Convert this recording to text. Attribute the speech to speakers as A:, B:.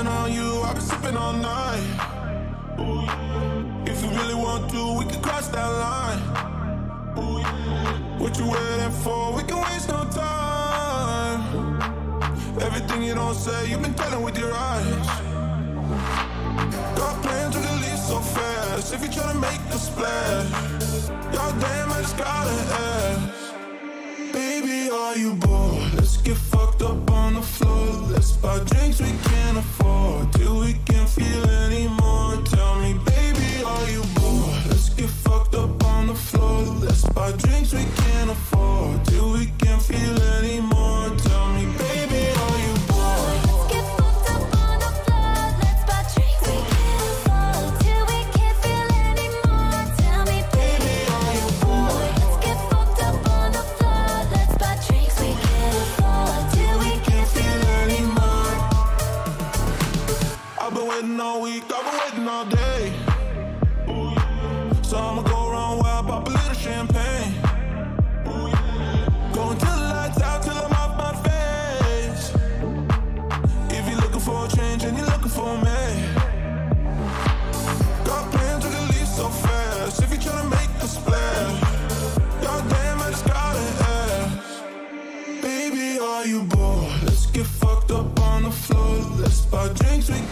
A: loving on you, I've been sipping all night. Ooh, yeah. If you really want to, we can cross that line. Ooh, yeah. What you waiting for? We can waste no time. Everything you don't say, you've been telling with your eyes. Got plans, we can leave so fast. If you're trying to make a splash, goddamn, I just gotta ask. Baby, are you bored? Let's get fucked up on the floor. Let's buy drinks we can't afford till we can't feel anymore. Tell me, baby, are you bored? Let's get fucked up on the floor. Let's buy drinks we can't afford till we can't feel anymore. Tell me, baby, are you bored?
B: Let's get fucked up on the floor. Let's buy drinks we can't afford till we can't feel anymore. Tell me, baby, are you bored? Let's get fucked up on the floor. Let's buy drinks we can't afford till we can't feel anymore.
A: I've been waiting all week, I've been waiting all day. Ooh, yeah. So I'ma go around wild, pop a little champagne. Ooh, yeah. Go until the lights out, till I'm off my face. If you're looking for a change and you're looking for me, got plans, we can leave so fast. If you're trying to make a splash, goddamn, I just gotta ask. Baby, are you bored? Let's get fucked up on the floor. Let's buy drinks we